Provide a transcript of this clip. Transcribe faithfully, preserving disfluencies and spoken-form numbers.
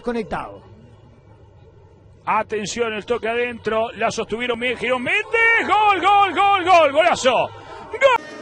desconectado. Atención, el toque adentro, la sostuvieron bien, Girón Méndez, gol, gol, gol, gol, golazo. ¡Gol!